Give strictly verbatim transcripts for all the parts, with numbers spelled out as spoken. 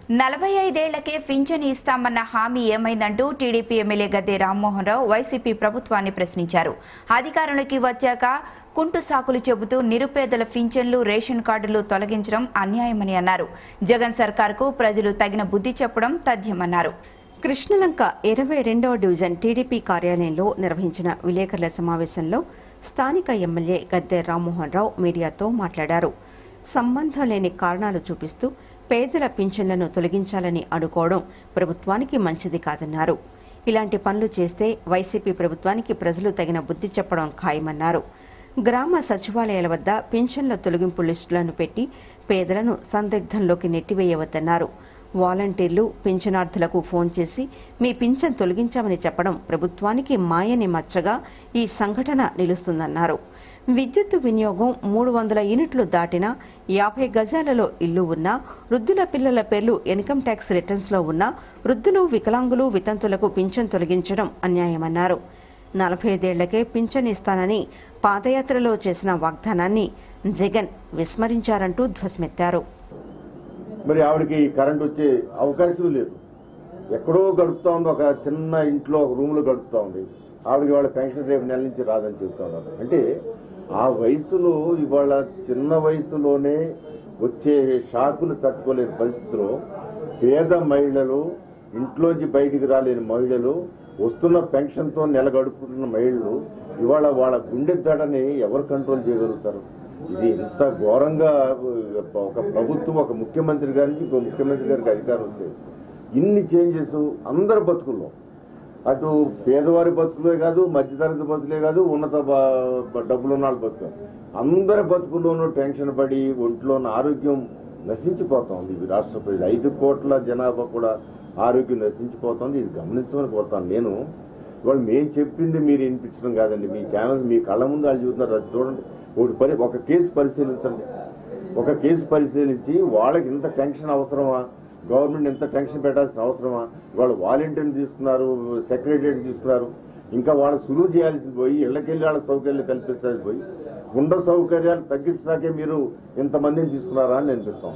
నలభై ఐదేళ్లకే పింఛను ఇస్తామన్న హామీ ఏమైందంటూ TDP MLA Gadde Rammohan Rao YCP ప్రభుత్వాన్ని ప్రశ్నించారు. అధికారంలోకి వచ్చాక కుంటు సాకులు చెబుతూ నిరుపేదల పింఛన్లు రేషన్ కార్డులు తొలగించడం అన్యాయమని అన్నారు. జగన్ సర్కార్కు ప్రజలు తగిన బుద్ధి చెప్పడం తథ్యమన్నారు. కృష్ణలంక ఇరవై రెండవ డివిజన్ టీడీపీ కార్యాలయంలో నిర్వహించిన విలేకరుల సమావేశంలో స్థానిక ఎమ్మెల్యే గద్దె రామ్మోహన్ రావు మీడియాతో మాట్లాడారు. సంబంధం లేని కారణాలు చూపిస్తూ పేదల పింఛన్లను తొలగించాలని అనుకోవడం ప్రభుత్వానికి మంచిది కాదన్నారు. ఇలాంటి పనులు చేస్తే వైసీపీ ప్రభుత్వానికి ప్రజలు తగిన బుద్ధి చెప్పడం ఖాయమన్నారు. గ్రామ సచివాలయాల వద్ద పింఛన్ల తొలగింపు లిస్టులను పెట్టి పేదలను సందిగ్ధంలోకి నెట్టివేయవద్దన్నారు. వాలంటీర్లు పింఛనార్థులకు ఫోన్ చేసి మీ పింఛన్ తొలగించామని చెప్పడం ప్రభుత్వానికి మాయని మచ్చగా ఈ సంఘటన నిలుస్తుందన్నారు. విద్యుత్ వినియోగం మూడు వందల యూనిట్లు దాటినా, యాభై గజాలలో ఇల్లు ఉన్నా, వృద్ధుల పిల్లల పేర్లు ఇన్కమ్ ట్యాక్స్ రిటర్న్స్లో ఉన్నా వృద్ధులు, వికలాంగులు, వితంతులకు పింఛన్ తొలగించడం అన్యాయమన్నారు. నలభై ఐదేళ్లకే పింఛన్ ఇస్తానని పాదయాత్రలో చేసిన వాగ్దానాన్ని జగన్ విస్మరించారంటూ ధ్వసమెత్తారు. మరి ఆవిడకి కరెంట్ వచ్చే అవకాశం లేదు. ఎక్కడో గడుపుతా ఉంది, ఒక చిన్న ఇంట్లో ఒక రూమ్లో గడుపుతా ఉంది. ఆవిడకి వాళ్ళ పెన్షన్ రేపు నెల నుంచి రాదని చెప్తా ఉన్నారు. అంటే ఆ వయసులో ఇవాళ చిన్న వయసులోనే వచ్చే షాకులు తట్టుకోలేని పరిస్థితిలో పేద మహిళలు, ఇంట్లోంచి బయటికి రాలేని మహిళలు, వస్తున్న పెన్షన్తో నెల గడుపుతున్న మహిళలు ఇవాళ వాళ్ళ గుండె దడని ఎవరు కంట్రోల్ చేయగలుగుతారు? ఇది ఇంత ఘోరంగా ఒక ప్రభుత్వం, ఒక ముఖ్యమంత్రి గారికి ఇంకో ముఖ్యమంత్రి గారికి అధికారం వస్తే ఇన్ని చేంజెస్ అందరి బతుకుల్లో, అటు పేదవారి బతుకులే కాదు, మధ్యతరగతి బతుకులే కాదు, ఉన్నత డబ్బులున్న వాళ్ళ బతుకులు, అందరి బతుకుల్లోనూ టెన్షన్ పడి ఒంట్లోని ఆరోగ్యం నశించిపోతుంది. ఇవి రాష్ట్ర ప్రజలు ఐదు కోట్ల జనాభా కూడా ఆరోగ్యం నశించిపోతుంది. ఇది గమనించమని కోరుతాను. నేను వాళ్ళు మేము చెప్పింది మీరు వినిపించడం కాదండి. మీ ఛానల్స్ మీ కళ్ళ ముందు వాళ్ళు చూస్తున్నారు. అది చూడండి. ఒకటి పరి ఒక కేసు పరిశీలించండి. ఒక కేసు పరిశీలించి వాళ్ళకి ఇంత టెన్షన్ అవసరమా? గవర్నమెంట్ ఎంత టెన్షన్ పెట్టాల్సిన అవసరమా? వాళ్ళు వాలంటీర్ని తీసుకున్నారు, సెక్రటరీని తీసుకున్నారు. ఇంకా వాళ్ళు సులువు చేయాల్సింది పోయి ఇళ్లకెళ్ళి వాళ్ళ సౌకర్యాలు కల్పించాల్సి పోయి ఉండ సౌకర్యాలు తగ్గించడాకే మీరు ఇంతమందిని తీసుకున్నారా అని అనిపిస్తాం.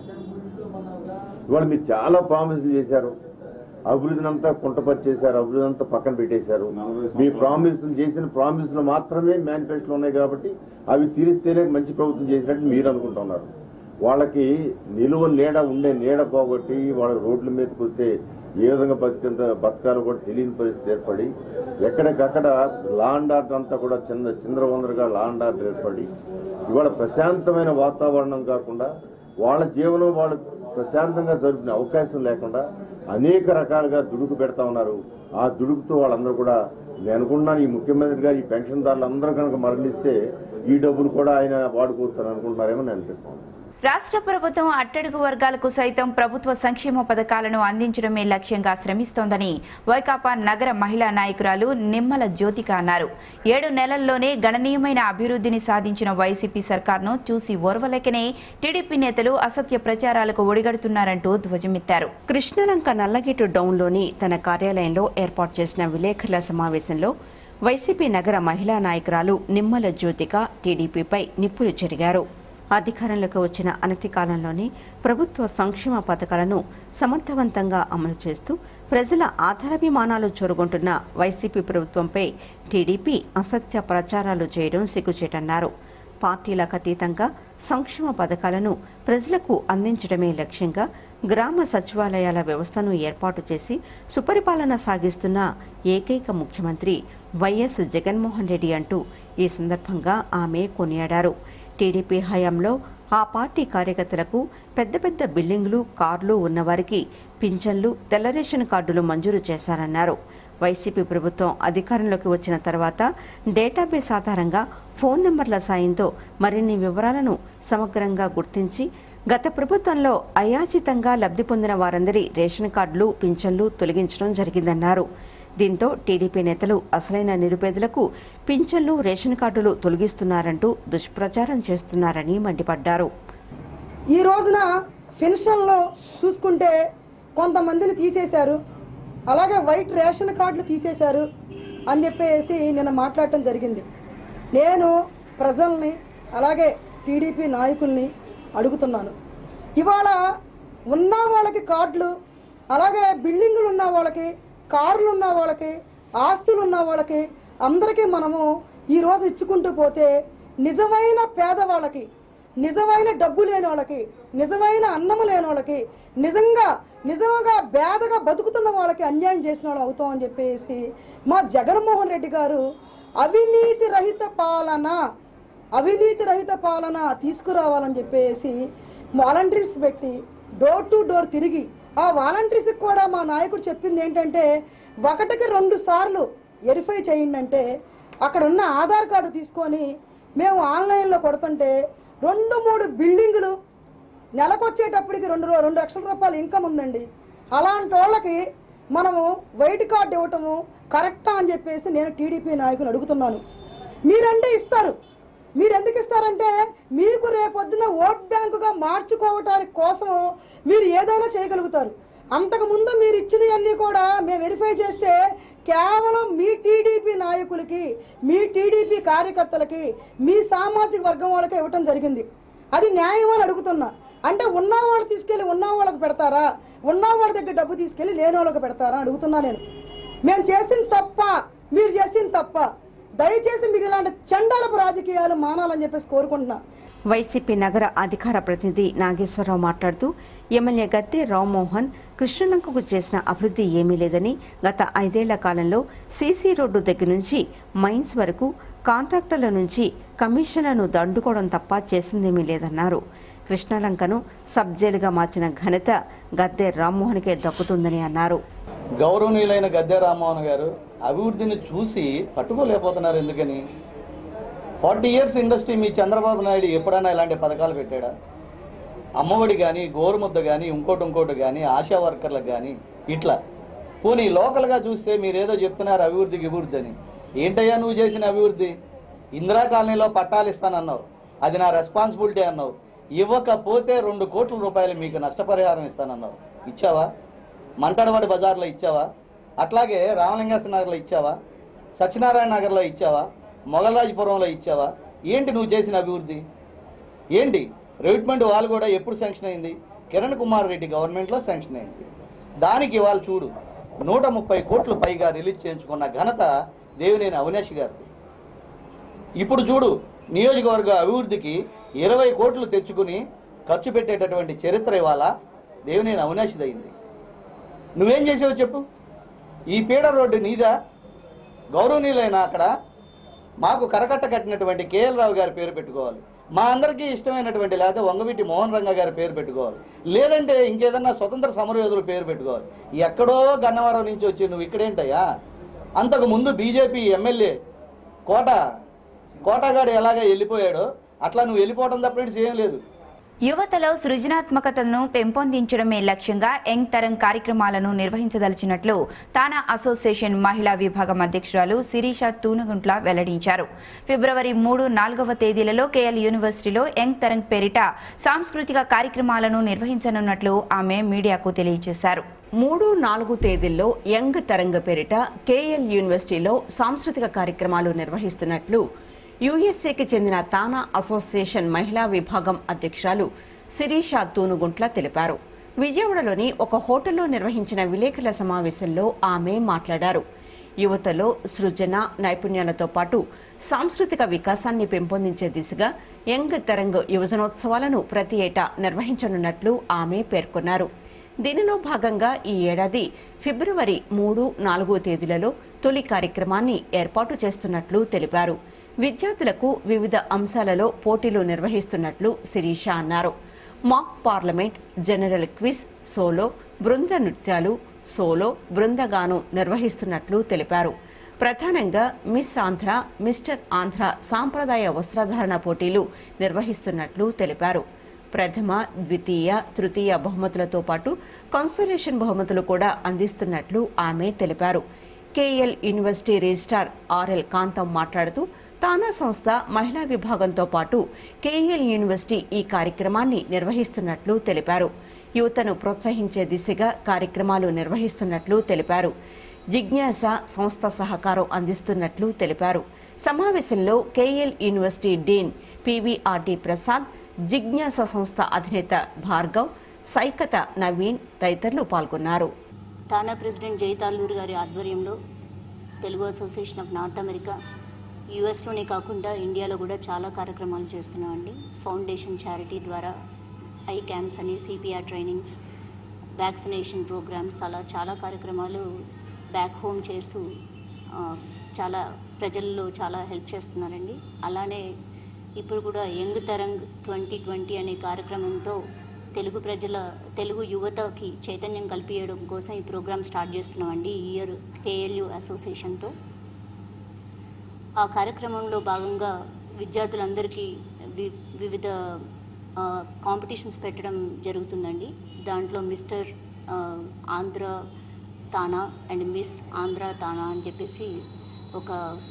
ఇవాళ మీరు చాలా ప్రామిసులు చేశారు. అభివృద్ధిని అంతా కుంటపరిచేశారు, అభివృద్ధి అంతా పక్కన పెట్టేశారు. మీ ప్రామిసులు చేసిన ప్రామిసులు మాత్రమే మేనిఫెస్టోలో ఉన్నాయి కాబట్టి అవి తీరిస్తేనే మంచి ప్రభుత్వం చేసినట్టు మీరు అనుకుంటున్నారు. వాళ్ళకి నిలువ నీడ ఉండే నీడ పోగొట్టి వాళ్ళ రోడ్ల మీదకి వస్తే ఏ విధంగా బతికంత బతకాలో కూడా తెలియని పరిస్థితి ఏర్పడి ఎక్కడికక్కడ లా అండ్ ఆర్డర్ అంతా కూడా చిన్న చిందరవందరగా లా అండ్ ఆర్డర్ ఏర్పడి ఇవాళ ప్రశాంతమైన వాతావరణం కాకుండా వాళ్ళ జీవనం వాళ్ళు ప్రశాంతంగా జరుపుకునే అవకాశం లేకుండా అనేక రకాలుగా దుడుకు పెడతా ఉన్నారు. ఆ దుడుకుతో వాళ్ళందరూ కూడా నేను అనుకుంటున్నాను ఈ ముఖ్యమంత్రి గారు ఈ పెన్షన్దారులు అందరూ కనుక మరణిస్తే ఈ డబ్బులు కూడా ఆయన వాడుకోవచ్చని అనుకుంటున్నారేమో నేను అనిపిస్తాను. రాష్ట్ర ప్రభుత్వం అట్టడుగు వర్గాలకు సైతం ప్రభుత్వ సంక్షేమ పథకాలను అందించడమే లక్ష్యంగా శ్రమిస్తోందని వైకాపా నగర మహిళా నాయకురాలు నిమ్మల జ్యోతిక అన్నారు. ఏడు నెలల్లోనే గణనీయమైన అభివృద్ధిని సాధించిన వైసీపీ సర్కార్ను చూసి ఓర్వలేకనే టీడీపీ నేతలు అసత్య ప్రచారాలకు ఒడిగడుతున్నారంటూ ధ్వజమెత్తారు. కృష్ణలంక నల్లగేటు డౌన్లోని తన కార్యాలయంలో ఏర్పాటు చేసిన విలేకరుల సమావేశంలో వైసీపీ నగర మహిళా నాయకురాలు నిమ్మల జ్యోతిక టీడీపీపై నిప్పులు చెరిగారు. అధికారంలోకి వచ్చిన అనతి కాలంలోనే ప్రభుత్వ సంక్షేమ పథకాలను సమర్థవంతంగా అమలు చేస్తూ ప్రజల ఆధారాభిమానాలు చొరుగుంటున్న వైసీపీ ప్రభుత్వంపై టీడీపీ అసత్య ప్రచారాలు చేయడం సిగ్గుచేటన్నారు. పార్టీలకు అతీతంగా సంక్షేమ పథకాలను ప్రజలకు అందించడమే లక్ష్యంగా గ్రామ సచివాలయాల వ్యవస్థను ఏర్పాటు చేసి సుపరిపాలన సాగిస్తున్న ఏకైక ముఖ్యమంత్రి వైఎస్ జగన్మోహన్ రెడ్డి అంటూ ఈ సందర్భంగా ఆమె కొనియాడారు. టీడీపీ హయాంలో ఆ పార్టీ కార్యకర్తలకు పెద్ద పెద్ద బిల్డింగ్లు, కార్లు ఉన్నవారికి పింఛన్లు, తెల్ల రేషన్ కార్డులు మంజూరు చేశారన్నారు. వైసీపీ ప్రభుత్వం అధికారంలోకి వచ్చిన తర్వాత డేటాబేస్ ఆధారంగా ఫోన్ నెంబర్ల సాయంతో మరిన్ని వివరాలను సమగ్రంగా గుర్తించి గత ప్రభుత్వంలో అయాచితంగా లబ్ధి పొందిన వారందరి రేషన్ కార్డులు, పింఛన్లు తొలగించడం జరిగిందన్నారు. దీంతో టీడీపీ నేతలు అసలైన నిరుపేదలకు పింఛన్లు, రేషన్ కార్డులు తొలగిస్తున్నారంటూ దుష్ప్రచారం చేస్తున్నారని మండిపడ్డారు. ఈ రోజున పెన్షన్లో చూసుకుంటే కొంతమందిని తీసేశారు, అలాగే వైట్ రేషన్ కార్డులు తీసేశారు అని చెప్పేసి నిన్న మాట్లాడటం జరిగింది. నేను ప్రజల్ని అలాగే టీడీపీ నాయకుల్ని అడుగుతున్నాను. ఇవాళ ఉన్న వాళ్ళకి కార్డులు, అలాగే బిల్డింగులు ఉన్న వాళ్ళకి, కార్లు ఉన్న వాళ్ళకి, ఆస్తులు ఉన్న వాళ్ళకి అందరికీ మనము ఈరోజు ఇచ్చుకుంటూ పోతే నిజమైన పేదవాళ్ళకి, నిజమైన డబ్బు లేని వాళ్ళకి, నిజమైన అన్నము లేని వాళ్ళకి, నిజంగా నిజంగా పేదగా బతుకుతున్న వాళ్ళకి అన్యాయం చేసిన వాళ్ళు అవుతామని చెప్పేసి మా జగన్మోహన్ రెడ్డి గారు అవినీతి రహిత పాలన అవినీతి రహిత పాలన తీసుకురావాలని చెప్పేసి వాలంటీర్స్ పెట్టి డోర్ టు డోర్ తిరిగి ఆ వాలంటీర్స్కి కూడా మా నాయకుడు చెప్పింది ఏంటంటే ఒకటికి రెండు సార్లు వెరిఫై చేయండి అంటే అక్కడ ఉన్న ఆధార్ కార్డు తీసుకొని మేము ఆన్లైన్లో కొడుతుంటే రెండు మూడు బిల్డింగులు నెలకొచ్చేటప్పటికి రెండు రెండు లక్షల రూపాయలు ఇన్కమ్ ఉందండి. అలాంటి వాళ్ళకి మనము వైట్ కార్డు ఇవ్వటము కరెక్టా అని చెప్పేసి నేను టీడీపీ నాయకుని అడుగుతున్నాను. మీరంటే ఇస్తారు, మీరు ఎందుకు ఇస్తారంటే మీకు రేపొద్దున ఓట్ బ్యాంకుగా మార్చుకోవటానికి కోసం మీరు ఏదైనా చేయగలుగుతారు. అంతకుముందు మీరు ఇచ్చినవన్నీ కూడా మేము వెరిఫై చేస్తే కేవలం మీ టీడీపీ నాయకులకి, మీ టీడీపీ కార్యకర్తలకి, మీ సామాజిక వర్గం వాళ్ళకే ఇవ్వటం జరిగింది. అది న్యాయం అని అడుగుతున్నా. అంటే ఉన్నవాళ్ళు తీసుకెళ్ళి ఉన్న వాళ్ళకి పెడతారా, ఉన్నవాళ్ళ దగ్గర డబ్బు తీసుకెళ్ళి లేని వాళ్ళకి పెడతారా అడుగుతున్నా నేను. మేము చేసిన తప్ప, మీరు చేసిన తప్ప, దయచేసి మీరు ఇలాంటి చండాలపు రాజకీయాలు మానాలని చెప్పేసి కోరుకుంటున్నా. వైసీపీ నగర అధికార ప్రతినిధి నాగేశ్వరరావు మాట్లాడుతూ ఎమ్మెల్యే గద్దె రామ్మోహన్ కృష్ణలంకకు చేసిన అభివృద్ధి ఏమీ లేదని, గత ఐదేళ్ల కాలంలో సీసీ రోడ్డు దగ్గర నుంచి మైన్స్ వరకు కాంట్రాక్టర్ల నుంచి కమిషన్లను దండుకోవడం తప్ప చేసిందేమీ లేదన్నారు. కృష్ణలంకను సబ్ జైలుగా మార్చిన ఘనత గద్దె రామ్మోహన్కే దక్కుతుందని అన్నారు. గౌరవనీయులైన గద్దె రామ్మోహన్ గారు అభివృద్ధిని చూసి తట్టుకోలేకపోతున్నారు. ఎందుకని? ఫార్టీ ఇయర్స్ ఇండస్ట్రీ మీ చంద్రబాబు నాయుడు ఎప్పుడైనా ఇలాంటి పథకాలు పెట్టాడా? అమ్మఒడి కానీ, గోరుముద్ద కానీ, ఇంకోటి ఇంకోటి కానీ, ఆశా వర్కర్లకు కానీ ఇట్లా పోనీ లోకల్గా చూస్తే మీరేదో చెప్తున్నారు అభివృద్ధికి అభివృద్ధి అని. ఏంటయ్యా నువ్వు చేసిన అభివృద్ధి? ఇందిరా కాలనీలో పట్టాలు ఇస్తానన్నావు, అది నా రెస్పాన్సిబిలిటీ అన్నావు. ఇవ్వకపోతే రెండు కోట్ల రూపాయలు మీకు నష్టపరిహారం ఇస్తానన్నావు, ఇచ్చావా? మంటడవాడి బజార్లో ఇచ్చావా? అట్లాగే రామలింగేశ్వర నగర్లో ఇచ్చావా? సత్యనారాయణ నగర్లో ఇచ్చావా? మొగల్రాజపురంలో ఇచ్చావా? ఏంటి నువ్వు చేసిన అభివృద్ధి ఏంటి? రిక్రూట్మెంట్ వాళ్ళు కూడా ఎప్పుడు శాంక్షన్ అయింది? కిరణ్ కుమార్ రెడ్డి గవర్నమెంట్లో శాంక్షన్ అయింది. దానికి వాళ్ళు చూడు నూట ముప్పై కోట్లు పైగా రిలీజ్ చేయించుకున్న ఘనత దేవినేని అవినాష్ గారిది. ఇప్పుడు చూడు నియోజకవర్గ అభివృద్ధికి ఇరవై కోట్లు తెచ్చుకుని ఖర్చు పెట్టేటటువంటి చరిత్ర ఇవాళ దేవినేని అవినాష్ది అయింది. నువ్వేం చేసావో చెప్పు. ఈ పీడ రోడ్డు నీదా? గౌరవనీయులైన అక్కడ మాకు కరకట్ట కట్టినటువంటి కేఎల్ రావు గారి పేరు పెట్టుకోవాలి, మా అందరికీ ఇష్టమైనటువంటి లేకపోతే వంగవీటి మోహన్ రంగ గారి పేరు పెట్టుకోవాలి, లేదంటే ఇంకేదన్నా స్వతంత్ర సమరయోధుల పేరు పెట్టుకోవాలి. ఎక్కడో గన్నవరం నుంచి వచ్చి నువ్వు ఇక్కడేంటయ్యా? అంతకు ముందు బీజేపీ ఎమ్మెల్యే కోట కోటగాడు ఎలాగ వెళ్ళిపోయాడో అట్లా నువ్వు వెళ్ళిపోవడం తప్పేసి ఏం లేదు. యువతలో సృజనాత్మకతను పెంపొందించడమే లక్ష్యంగా యంగ్ తరం కార్యక్రమాలను నిర్వహించదలిచినట్లు తానా అసోసియేషన్ మహిళా విభాగం అధ్యక్షురాలు శిరీష తూనగుంట్ల వెల్లడించారు. ఫిబ్రవరి మూడు నాలుగవ తేదీలలో కేఎల్ యూనివర్సిటీలో యంగ్ తరం పేరిట సాంస్కృతిక కార్యక్రమాలను నిర్వహించనున్నట్లు ఆమె మీడియాకు తెలియజేశారు. మూడు నాలుగు తేదీల్లో యంగ్ తరంగ పేరిట కేఎల్ యూనివర్సిటీలో సాంస్కృతిక కార్యక్రమాలు నిర్వహిస్తున్నట్లు యూఎస్ఏకి చెందిన తానా అసోసియేషన్ మహిళా విభాగం అధ్యక్షురాలు శిరీష తూనుగుంట్ల తెలిపారు. విజయవాడలోని ఒక హోటల్లో నిర్వహించిన విలేకరుల సమావేశంలో ఆమె మాట్లాడారు. యువతలో సృజన నైపుణ్యాలతో పాటు సాంస్కృతిక వికాసాన్ని పెంపొందించే దిశగా యంగ్ తరంగ్ యువజనోత్సవాలను ప్రతి ఏటా నిర్వహించనున్నట్లు ఆమె పేర్కొన్నారు. దీనిలో భాగంగా ఈ ఏడాది ఫిబ్రవరి మూడు నాలుగో తేదీలలో తొలి కార్యక్రమాన్ని ఏర్పాటు చేస్తున్నట్లు తెలిపారు. విద్యార్థులకు వివిధ అంశాలలో పోటీలు నిర్వహిస్తున్నట్లు శిరీష అన్నారు. Mock parliament, general quiz, solo, బృంద నృత్యాలు, సోలో, బృందగానం నిర్వహిస్తున్నట్లు తెలిపారు. ప్రధానంగా మిస్ ఆంధ్ర, మిస్టర్ ఆంధ్ర సాంప్రదాయ వస్త్రధారణ పోటీలు నిర్వహిస్తున్నట్లు తెలిపారు. ప్రథమ, ద్వితీయ, తృతీయ బహుమతులతో పాటు కన్సోలేషన్ బహుమతులు కూడా అందిస్తున్నట్లు ఆమె తెలిపారు. KL university registrar RL Kantham మాట్లాడుతూ తానా సంస్థ మహిళా విభాగంతో పాటు కేఎల్ యూనివర్సిటీ ఈ కార్యక్రమాన్ని నిర్వహిస్తున్నట్లు తెలిపారు. యువతను ప్రోత్సహించే దిశగా కార్యక్రమాలు నిర్వహిస్తున్నట్లు తెలిపారు. జిజ్ఞాస సంస్థ సహకారం అందిస్తున్నట్లు తెలిపారు. సమావేశంలో KL university dean PVRT Prasad, Jignasa సంస్థ అధినేత భార్గవ్, సైకత నవీన్ తదితరులు పాల్గొన్నారు. తానా ప్రెసిడెంట్ జైతాల్లూరు గారి ఆధ్వర్యంలో Telugu association of North America యూఎస్లోనే కాకుండా ఇండియాలో కూడా చాలా కార్యక్రమాలు చేస్తున్నామండి. ఫౌండేషన్ చారిటీ ద్వారా ఐ క్యాంప్స్ అని, సిపిఆర్ ట్రైనింగ్స్, వ్యాక్సినేషన్ ప్రోగ్రామ్స్, అలా చాలా కార్యక్రమాలు బ్యాక్ హోమ్ చేస్తూ చాలా ప్రజల్లో చాలా హెల్ప్ చేస్తున్నారండి. అలానే ఇప్పుడు కూడా యంగ్ తరంగ్ ట్వంటీ ట్వంటీ అనే కార్యక్రమంతో తెలుగు ప్రజల తెలుగు యువతకి చైతన్యం కల్పించడం కోసం ఈ ప్రోగ్రామ్ స్టార్ట్ చేస్తున్నామండి ఈ ఇయర్ కేఎల్యు అసోసియేషన్తో. ఆ కార్యక్రమంలో భాగంగా విద్యార్థులందరికీ వి వివిధ కాంపిటీషన్స్ పెట్టడం జరుగుతుందండి. దాంట్లో mister Andhra TANA and miss Andhra TANA అని చెప్పేసి ఒక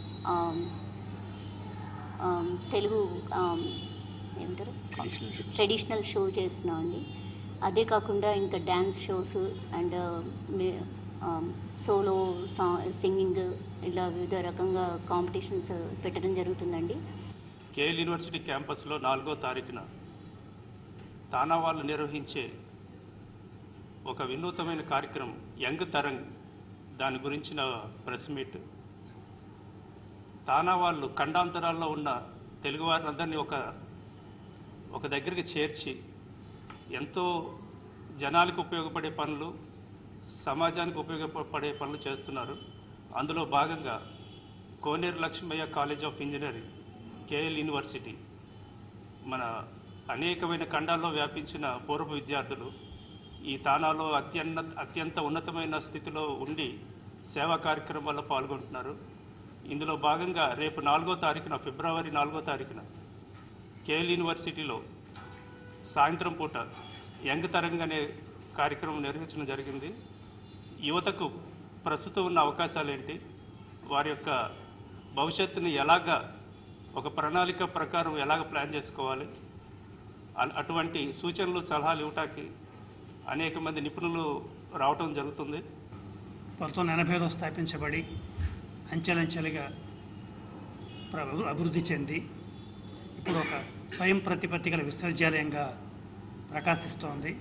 తెలుగు ఏమంటారు ట్రెడిషనల్ షో చేస్తున్నామండి. అదే కాకుండా ఇంకా డ్యాన్స్ షోస్ అండ్ సోలో సా సింగింగ్ ఇలా వివిధ రకంగా కాంపిటీషన్స్ పెట్టడం జరుగుతుందండి. కేఎల్ యూనివర్సిటీ క్యాంపస్లో నాలుగో తారీఖున తానా వాళ్ళు నిర్వహించే ఒక వినూతమైన కార్యక్రమం యంగ్ తరంగ్, దాని గురించిన ప్రెస్ మీట్. తానా వాళ్ళు ఖండాంతరాల్లో ఉన్న తెలుగు వారిని ఒక ఒక దగ్గరికి చేర్చి ఎంతో జనాలకు ఉపయోగపడే పనులు, సమాజానికి ఉపయోగపడే పనులు చేస్తున్నారు. అందులో భాగంగా Koneru Lakshmaiah college of engineering, KL university, మన అనేకమైన ఖండాల్లో వ్యాపించిన పూర్వ విద్యార్థులు ఈ తానాలో అత్యన్న అత్యంత ఉన్నతమైన స్థితిలో ఉండి సేవా కార్యక్రమాల్లో పాల్గొంటున్నారు. ఇందులో భాగంగా రేపు నాలుగో తారీఖున ఫిబ్రవరి నాలుగో తారీఖున కేఎల్ యూనివర్సిటీలో సాయంత్రం పూట యంగ్ తరంగ్ అనే కార్యక్రమం నిర్వహించడం జరిగింది. యువతకు ప్రస్తుతం ఉన్న అవకాశాలు ఏంటి, వారి యొక్క భవిష్యత్తుని ఎలాగా ఒక ప్రణాళిక ప్రకారం ఎలాగ ప్లాన్ చేసుకోవాలి, అటువంటి సూచనలు సలహాలు ఇవ్వటానికి అనేక మంది నిపుణులు రావటం జరుగుతుంది. పంతొమ్మిది వందల ఎనభైలో స్థాపించబడి అంచెలంచెలుగా అభివృద్ధి చెంది ఇప్పుడు ఒక స్వయం ప్రతిపత్తి గల విశ్వవిద్యాలయంగా ప్రకాశిస్తోంది.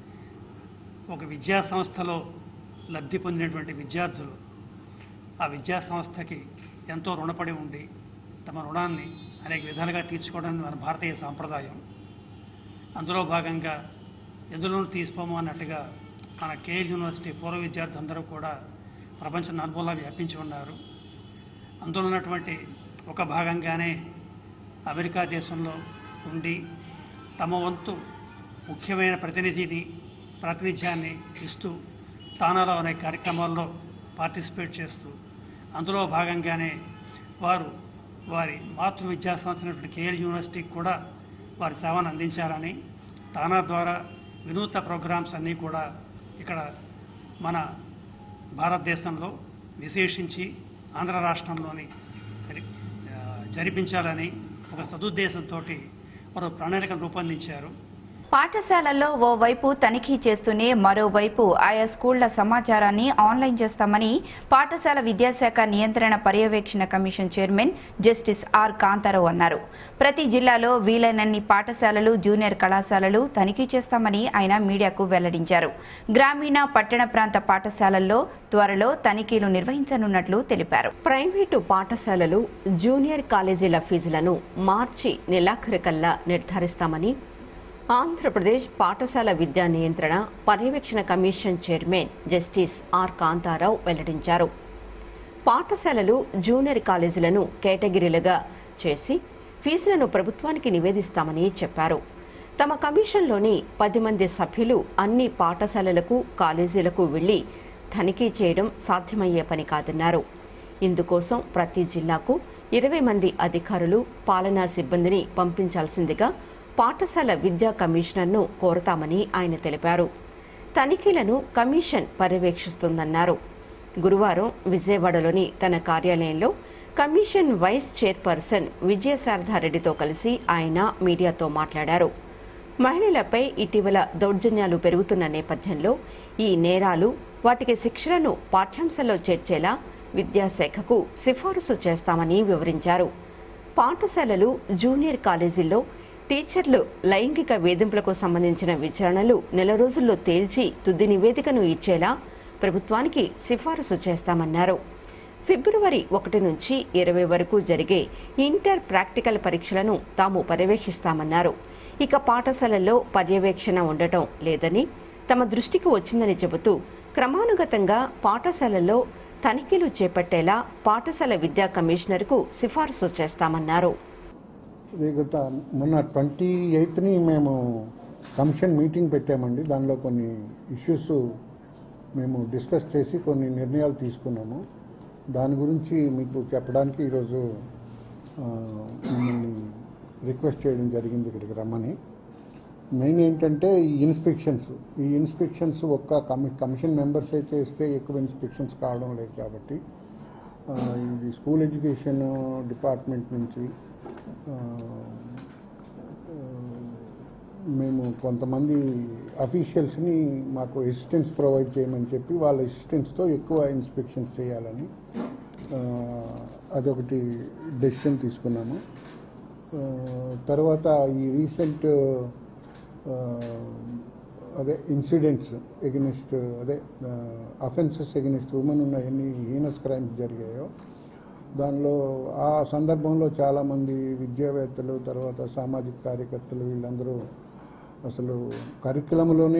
ఒక విద్యా సంస్థలో లబ్ధి పొందినటువంటి విద్యార్థులు ఆ విద్యా సంస్థకి ఎంతో రుణపడి ఉండి తమ రుణాన్ని అనేక విధాలుగా తీర్చుకోవడం మన భారతీయ సాంప్రదాయం. అందులో భాగంగా ఎందులోనూ తీసుకోము అన్నట్టుగా మన కేఎల్ యూనివర్సిటీ పూర్వ విద్యార్థులు అందరూ కూడా ప్రపంచ నలుమూలలా వ్యాపించి ఉన్నారు. అందులో ఉన్నటువంటి ఒక భాగంగానే అమెరికా దేశంలో ఉండి తమ వంతు ముఖ్యమైన ప్రతినిధిని ప్రాతినిధ్యాన్ని ఇస్తూ తానాలో అనే కార్యక్రమాల్లో పార్టిసిపేట్ చేస్తూ అందులో భాగంగానే వారు వారి మాతృ విద్యా సంస్థ అయినటువంటి కేఎల్ యూనివర్సిటీకి కూడా వారి సేవను అందించాలని తానా ద్వారా వినూత్న ప్రోగ్రామ్స్ అన్నీ కూడా ఇక్కడ మన భారతదేశంలో విశేషించి ఆంధ్ర రాష్ట్రంలోని జరిపించాలని ఒక సదుద్దేశంతో వారు ప్రణాళికను రూపొందించారు. పాఠశాలల్లో ఓవైపు తనిఖీ చేస్తూనే మరోవైపు ఆయా స్కూళ్ల సమాచారాన్ని ఆన్లైన్ చేస్తామని పాఠశాల విద్యాశాఖ నియంత్రణ పర్యవేక్షణ commission chairman justice R Kantha Rao అన్నారు. ప్రతి జిల్లాలో వీలైనన్ని పాఠశాలలు, జూనియర్ కళాశాలలు తనిఖీ చేస్తామని ఆయన మీడియాకు వెల్లడించారు. గ్రామీణ, పట్టణ ప్రాంత పాఠశాలల్లో త్వరలో తనిఖీలు నిర్వహించనున్నట్లు తెలిపారు. ప్రైవేటు పాఠశాలలు, జూనియర్ కాలేజీల ఫీజులను మార్చి నెలాఖరుకల్లా నిర్ధారిస్తామని ఆంధ్రప్రదేశ్ పాఠశాల విద్యా నియంత్రణ పర్యవేక్షణ commission chairman justice R Kantha Rao వెల్లడించారు. పాఠశాలలు, జూనియర్ కాలేజీలను కేటగిరీలుగా చేసి ఫీజులను ప్రభుత్వానికి నివేదిస్తామని చెప్పారు. తమ కమిషన్లోని పది మంది సభ్యులు అన్ని పాఠశాలలకు, కాలేజీలకు వెళ్లి తనిఖీ చేయడం సాధ్యమయ్యే పని కాదన్నారు. ఇందుకోసం ప్రతి జిల్లాకు ఇరవై మంది అధికారులు, పాలనా సిబ్బందిని పంపించాల్సిందిగా పాఠశాల విద్యా కమిషనర్ను కోరతామని ఆయన తెలిపారు. తనిఖీలను కమిషన్ పర్యవేక్షిస్తుందన్నారు. గురువారం విజయవాడలోని తన కార్యాలయంలో కమిషన్ వైస్ చైర్పర్సన్ విజయశారదారెడ్డితో కలిసి ఆయన మీడియాతో మాట్లాడారు. మహిళలపై ఇటీవల దౌర్జన్యాలు పెరుగుతున్న నేపథ్యంలో ఈ నేరాలు, వాటికి శిక్షలను పాఠ్యాంశాల్లో చేర్చేలా విద్యాశాఖకు సిఫారసు చేస్తామని వివరించారు. పాఠశాలలు, జూనియర్ కాలేజీల్లో టీచర్లు లైంగిక వేధింపులకు సంబంధించిన విచారణలు నెల రోజుల్లో తేల్చి తుది నివేదికను ఇచ్చేలా ప్రభుత్వానికి సిఫారసు చేస్తామన్నారు. ఫిబ్రవరి ఒకటి నుంచి ఇరవై వరకు జరిగే ఇంటర్ ప్రాక్టికల్ పరీక్షలను తాము పర్యవేక్షిస్తామన్నారు. ఇక పాఠశాలల్లో పర్యవేక్షణ ఉండటం లేదని తమ దృష్టికి వచ్చిందని చెబుతూ క్రమానుగతంగా పాఠశాలల్లో తనిఖీలు చేపట్టేలా పాఠశాల విద్యా కమిషనర్కు సిఫారసు చేస్తామన్నారు. గత మొన్న ట్వంటీ ఎయిత్ని మేము కమిషన్ మీటింగ్ పెట్టామండి. దానిలో కొన్ని ఇష్యూస్ మేము డిస్కస్ చేసి కొన్ని నిర్ణయాలు తీసుకున్నాము. దాని గురించి మీకు చెప్పడానికి ఈరోజు మిమ్మల్ని రిక్వెస్ట్ చేయడం జరిగింది ఇక్కడికి రమ్మని. మెయిన్ ఏంటంటే ఈ ఇన్స్పెక్షన్స్ ఈ ఇన్స్పెక్షన్స్ ఒక్క కమి కమిషన్ మెంబర్స్ అయితే ఇస్తే ఎక్కువ ఇన్స్పెక్షన్స్ కావడం లేదు కాబట్టి ఇది స్కూల్ ఎడ్యుకేషన్ డిపార్ట్మెంట్ నుంచి మేము కొంతమంది అఫీషియల్స్ని మాకు అసిస్టెంట్స్ ప్రొవైడ్ చేయమని చెప్పి వాళ్ళ అసిస్టెంట్స్తో ఎక్కువ ఇన్స్పెక్షన్స్ చేయాలని అదొకటి డెసిషన్ తీసుకున్నాము. తర్వాత ఈ రీసెంట్ అదే ఇన్సిడెంట్స్ ఎగెనిస్ట్ అదే అఫెన్సెస్ ఎగెనిస్ట్ ఉమెన్ ఉన్న ఎన్ని హీనస్ క్రైమ్స్ జరిగాయో దానిలో ఆ సందర్భంలో చాలామంది విద్యావేత్తలు తర్వాత సామాజిక కార్యకర్తలు వీళ్ళందరూ అసలు కరికులంలోనే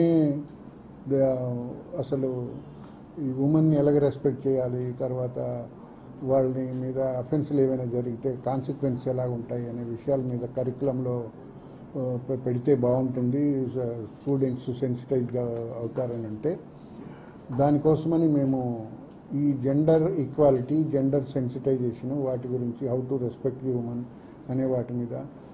అసలు ఈ ఉమెన్ని ఎలాగ రెస్పెక్ట్ చేయాలి, తర్వాత వాళ్ళని మీద అఫెన్స్లు ఏమైనా జరిగితే కాన్సిక్వెన్స్ ఎలా ఉంటాయి అనే విషయాల మీద కరికులంలో పెడితే బాగుంటుంది, స్టూడెంట్స్ సెన్సిటైజ్గా అవుతారని అంటే దానికోసమని మేము ఈ జెండర్ ఈక్వాలిటీ జెండర్ సెన్సిటైజేషన్ వాటి గురించి how to respect the women అనే వాటి మీద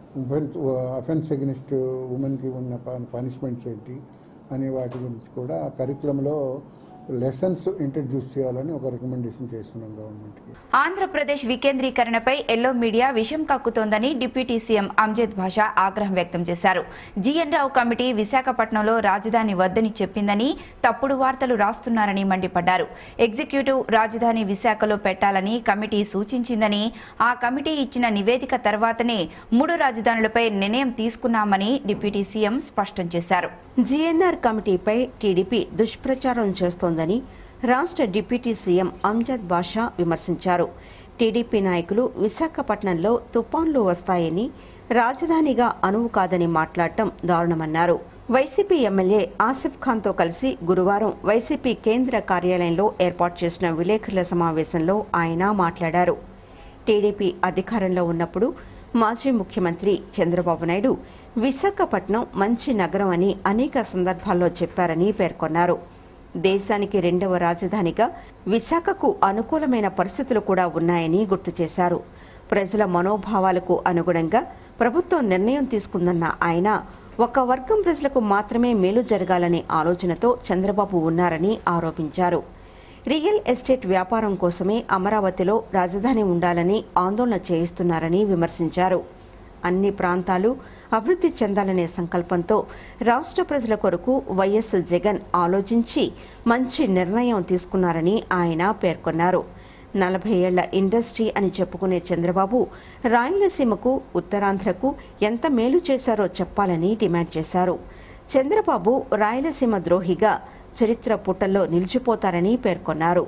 అఫెన్స్ అగెనిస్ట్ ఉమెన్కి ఉన్న పనిష్మెంట్స్ ఏంటి అనే వాటి గురించి కూడా కరికులంలో లెసన్స్ ఇంట్రడ్యూస్ చేయాలని ఒక రికమెండేషన్ చేస్తున్నాం గవర్నమెంట్కి. ఆంధ్రప్రదేశ్ వికేంద్రీకరణపై ఎల్లో మీడియా విషం కక్కుతోందని డిప్యూటీ సీఎం అంజద్ భాషా ఆగ్రహం వ్యక్తం చేశారు. జీఎన్ రావు కమిటీ విశాఖపట్నంలో రాజధాని వద్దని చెప్పిందని తప్పుడు వార్తలు రాస్తున్నారని మండిపడ్డారు. ఎగ్జిక్యూటివ్ రాజధాని విశాఖలో పెట్టాలని కమిటీ సూచించిందని, ఆ కమిటీ ఇచ్చిన నివేదిక తర్వాతనే మూడు రాజధానులపై నిర్ణయం తీసుకున్నామని డిప్యూటీ సీఎం స్పష్టం చేశారు. జీఎన్ఆర్ కమిటీపై టీడీపీ దుష్ప్రచారం చేస్తోందని రాష్ట్ర డిప్యూటీ సీఎం అంజద్ బాషా విమర్శించారు. టీడీపీ నాయకులు విశాఖపట్నంలో తుపాన్లు వస్తాయని, రాజధానిగా అనువు కాదని మాట్లాడటం దారుణమన్నారు. వైసీపీ ఎమ్మెల్యే ఆసిఫ్ ఖాన్తో కలిసి గురువారం వైసీపీ కేంద్ర కార్యాలయంలో ఏర్పాటు చేసిన విలేకరుల సమావేశంలో ఆయన మాట్లాడారు. టీడీపీ అధికారంలో ఉన్నప్పుడు మాజీ ముఖ్యమంత్రి చంద్రబాబు నాయుడు విశాఖపట్నం మంచి నగరం అని అనేక సందర్భాల్లో చెప్పారని పేర్కొన్నారు. దేశానికి రెండవ రాజధానిగా విశాఖకు అనుకూలమైన పరిస్థితులు కూడా ఉన్నాయని గుర్తు చేశారు. ప్రజల మనోభావాలకు అనుగుణంగా ప్రభుత్వం నిర్ణయం తీసుకుందన్న ఆయన ఒక వర్గం ప్రజలకు మాత్రమే మేలు జరగాలనే ఆలోచనతో చంద్రబాబు ఉన్నారని ఆరోపించారు. రియల్ ఎస్టేట్ వ్యాపారం కోసమే అమరావతిలో రాజధాని ఉండాలని ఆందోళన చేయిస్తున్నారని విమర్శించారు. అన్ని ప్రాంతాలు అభివృద్ధి చెందాలనే సంకల్పంతో రాష్ట్ర ప్రజల కొరకు వైఎస్ జగన్ ఆలోచించి మంచి నిర్ణయం తీసుకున్నారని ఆయన పేర్కొన్నారు. నలభై ఏళ్ల ఇండస్ట్రీ అని చెప్పుకునే చంద్రబాబు రాయలసీమకు, ఉత్తరాంధ్రకు ఎంత మేలు చేశారో చెప్పాలని డిమాండ్ చేశారు. చంద్రబాబు రాయలసీమ ద్రోహిగా చరిత్ర పుటల్లో నిలిచిపోతారని పేర్కొన్నారు.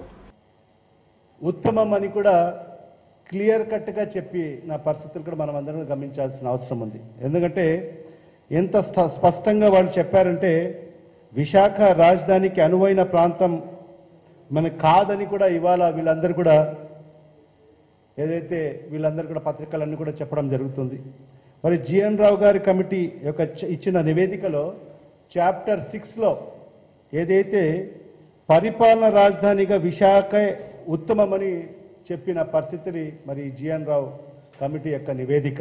ఉత్తమం అని కూడా క్లియర్ కట్గా చెప్పి నా పరిస్థితులు కూడా మనం అందరం గమనించాల్సిన అవసరం ఉంది. ఎందుకంటే ఎంత స్పష్టంగా వాళ్ళు చెప్పారంటే విశాఖ రాజధానికి అనువైన ప్రాంతం మనకు కాదని కూడా ఇవాళ వీళ్ళందరూ కూడా ఏదైతే వీళ్ళందరూ కూడా పత్రికలన్నీ కూడా చెప్పడం జరుగుతుంది. మరి జీఎన్ రావు గారి కమిటీ యొక్క ఇచ్చిన నివేదికలో చాప్టర్ సిక్స్లో ఏదైతే పరిపాలన రాజధానిగా విశాఖ ఉత్తమమని చెప్పిన పరిస్థితిని మరి జీఎన్ రావు కమిటీ యొక్క నివేదిక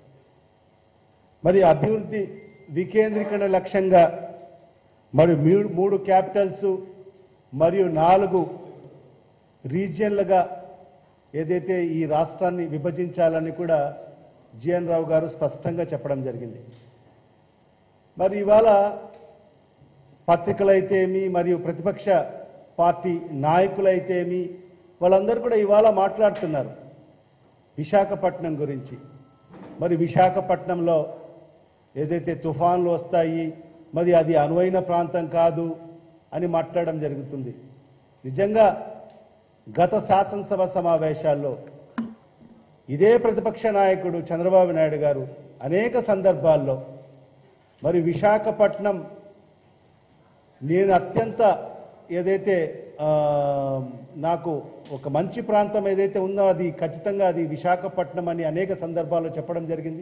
మరి అభివృద్ధి వికేంద్రీకరణ లక్ష్యంగా మరి మూడు క్యాపిటల్స్ మరియు నాలుగు రీజియన్లుగా ఏదైతే ఈ రాష్ట్రాన్ని విభజించాలని కూడా జీఎన్ రావు గారు స్పష్టంగా చెప్పడం జరిగింది. మరి ఇవాళ పత్రికలైతేమి మరియు ప్రతిపక్ష పార్టీ నాయకులైతేమి వాళ్ళందరూ కూడా ఇవాళ మాట్లాడుతున్నారు విశాఖపట్నం గురించి. మరి విశాఖపట్నంలో ఏదైతే తుఫాన్లు వస్తాయి, మరి అది అనువైన ప్రాంతం కాదు అని మాట్లాడడం జరుగుతుంది. నిజంగా గత శాసనసభ సమావేశాల్లో ఇదే ప్రతిపక్ష నాయకుడు చంద్రబాబు నాయుడు గారు అనేక సందర్భాల్లో మరి విశాఖపట్నం నేను అత్యంత ఏదైతే నాకు ఒక మంచి ప్రాంతం ఏదైతే ఉందో అది ఖచ్చితంగా అది విశాఖపట్నం అని అనేక సందర్భాల్లో చెప్పడం జరిగింది.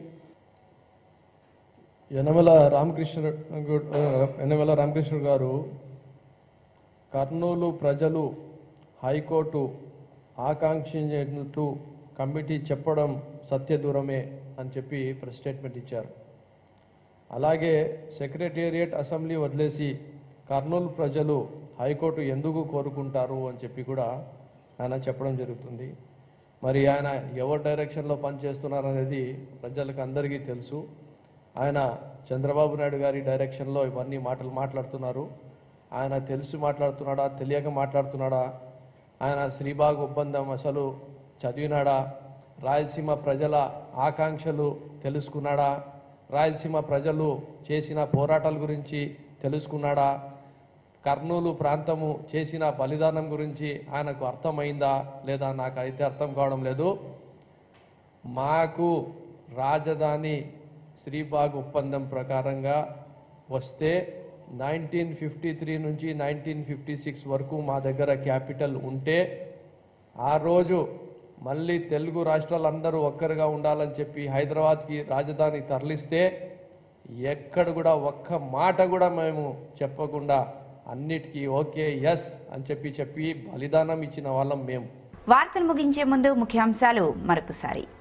యనమల రామకృష్ణ యనమల రామకృష్ణ గారు కర్నూలు ప్రజలు హైకోర్టు ఆకాంక్షించినట్టు కమిటీ చెప్పడం సత్యదూరమే అని చెప్పి ప్రెస్ స్టేట్మెంట్ ఇచ్చారు. అలాగే సెక్రటేరియట్ అసెంబ్లీ వదిలేసి కర్నూలు ప్రజలు హైకోర్టు ఎందుకు కోరుకుంటారు అని చెప్పి కూడా ఆయన చెప్పడం జరుగుతుంది. మరి ఆయన ఎవరి డైరెక్షన్లో పనిచేస్తున్నారు అనేది ప్రజలకు అందరికీ తెలుసు. ఆయన చంద్రబాబు నాయుడు గారి డైరెక్షన్లో ఇవన్నీ మాటలు మాట్లాడుతున్నారు. ఆయన తెలిసి మాట్లాడుతున్నాడా, తెలియక మాట్లాడుతున్నాడా, ఆయన శ్రీబాగ్ ఒప్పందం అసలు చదివినాడా, రాయలసీమ ప్రజల ఆకాంక్షలు తెలుసుకున్నాడా, రాయలసీమ ప్రజలు చేసిన పోరాటాల గురించి తెలుసుకున్నాడా, కర్నూలు ప్రాంతము చేసిన బలిదానం గురించి ఆయనకు అర్థమైందా లేదా నాకైతే అర్థం కావడం లేదు. మాకు రాజధాని శ్రీబాగ్ ఒప్పందం ప్రకారంగా వస్తే నైన్టీన్ ఫిఫ్టీ త్రీ నుంచి నైన్టీన్ ఫిఫ్టీ సిక్స్ వరకు మా దగ్గర క్యాపిటల్ ఉంటే ఆ రోజు మళ్ళీ తెలుగు రాష్ట్రాలందరూ ఒక్కరుగా ఉండాలని చెప్పి హైదరాబాద్కి రాజధాని తరలిస్తే ఎక్కడ కూడా ఒక్క మాట కూడా మేము చెప్పకుండా అన్నిటికీ ఓకే ఎస్ అని చెప్పి చెప్పి బలిదానం ఇచ్చిన వాళ్ళం మేము. వార్తలు ముగించే ముందు ముఖ్యాంశాలు మరొకసారి.